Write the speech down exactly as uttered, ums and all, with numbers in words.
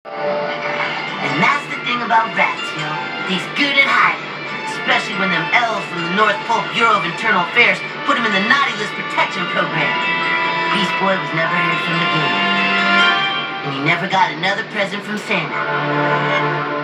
And that's the thing about rats, you know. He's good at hiding. Especially when them elves from the North Pole Bureau of Internal Affairs put him in the Naughty List Protection Program. Beast Boy was never heard from again. And he never got another present from Santa.